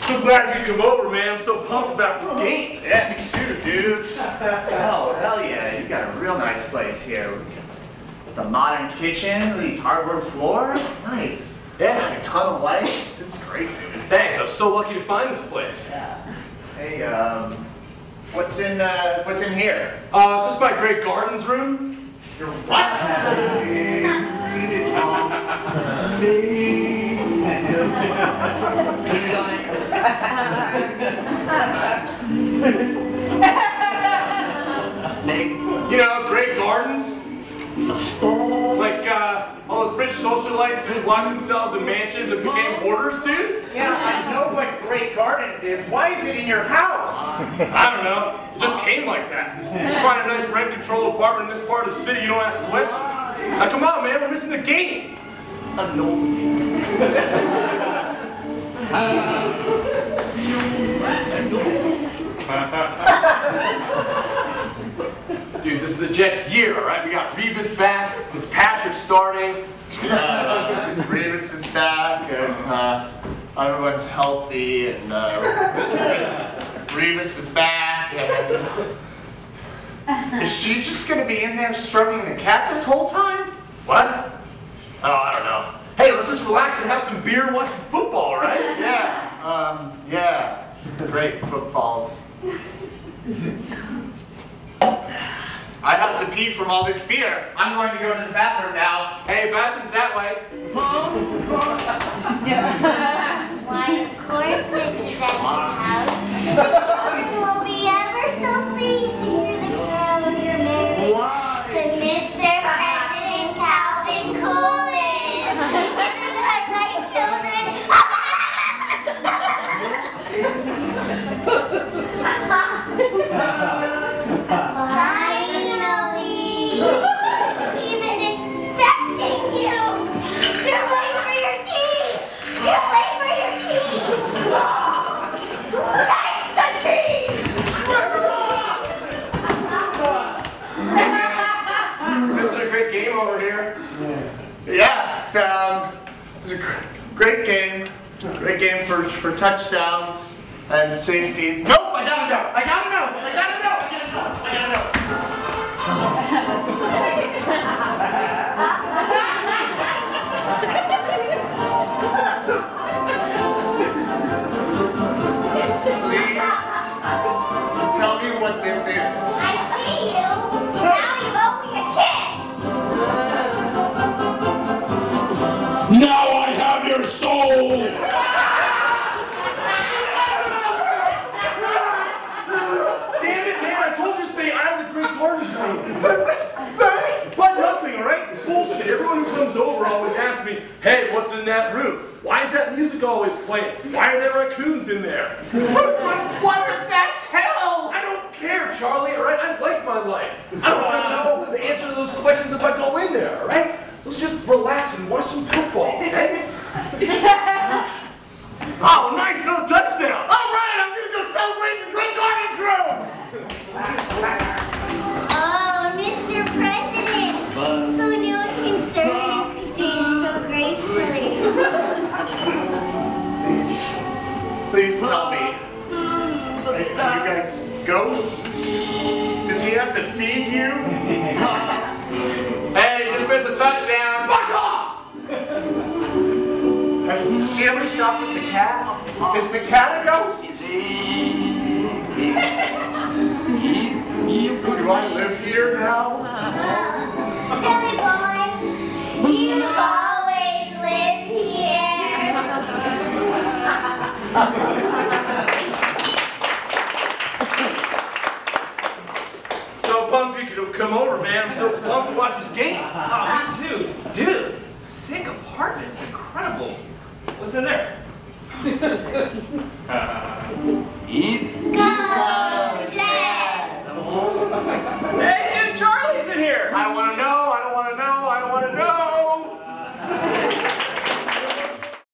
So glad you come over, man. I'm so pumped about this game. Yeah, me too, dude. Oh, hell yeah. You got a real nice place here. The modern kitchen, these hardwood floors. Nice. Yeah. Like a ton of light. This is great, dude. Thanks. I'm so lucky to find this place. Yeah. Hey, what's in here? Is this my great garden's room? Your what? You know, great gardens. Like, all those rich socialites who locked themselves in mansions and became hoarders, dude? Yeah, I know what great gardens is. Why is it in your house? I don't know. It just came like that. You find a nice rent-controlled apartment in this part of the city, you don't ask questions. Now, come on, man, we're missing the game. Dude, this is the Jets' year, all right? We got Revis back, Fitzpatrick starting. Revis is back, and everyone's healthy, and Revis is back, and is she just gonna be in there stroking the cat this whole time? What? Oh, I don't know. Hey, let's just relax and have some beer and watch some football, right? Yeah, great footballs. I have to pee from all this beer. I'm going to go to the bathroom now. Hey, bathroom's that way. Why, of course, Mrs. Eskridge. Children will be ever so pleased to hear the tale of your marriage to Mr. President Calvin Coolidge. Isn't that right, children? We've been expecting you! You're late for your tea! You're late for your tea! Take the tea! Missing a great game over here. Yeah, it's a great game. Great game for touchdowns and safeties. Nope, I gotta know! Please, tell me what this is. I see you! Now you owe me a kiss! Now I have your soul! Damn it, man, I told you to stay out of the great garden's room. But nothing, all right? Bullshit. Everyone who comes over always asks me, hey, what's in that room? Why is that music always playing? Why are there raccoons in there? But what if that's hell? I don't care, Charlie, all right? I like my life. I don't want to know the answer to those questions if I go in there, all right? So let's just relax and watch some football, okay? Oh, nice little touchdown. All right, I'm going to go celebrate in the Great Garden's room. Oh, Mr. President! Who knew a conservative could dance so gracefully? Please tell me. Are you guys ghosts? Does he have to feed you? Hey, you just missed a touchdown. Fuck off! Has she ever stopped with the cat? Is the cat a ghost? Do I live here now? Silly boy, you've always lived here. So pumped you could come over, man. I'm so pumped to watch this game. Oh, me too. Dude, sick apartment. It's incredible. What's in there?